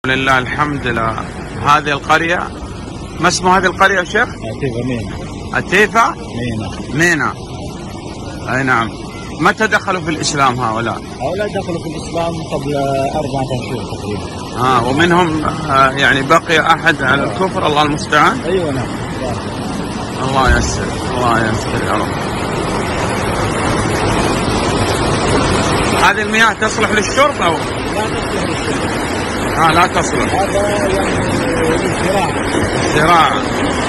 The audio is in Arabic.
لله الحمد لله. هذه القرية، ما اسم هذه القرية يا شيخ؟ عتيفة مينا. عتيفة مينا. أي نعم. متى دخلوا في الإسلام هؤلاء؟ هؤلاء دخلوا في الإسلام قبل 4 شهور تقريبا. ومنهم يعني بقي أحد على الكفر؟ الله المستعان. أيوة نعم. الله ييسر، الله ييسر يا رب. هذه المياه تصلح للشرب أو لا تصلح للشرب؟ لا تصلح. هذا يعني زراعة. زراعة.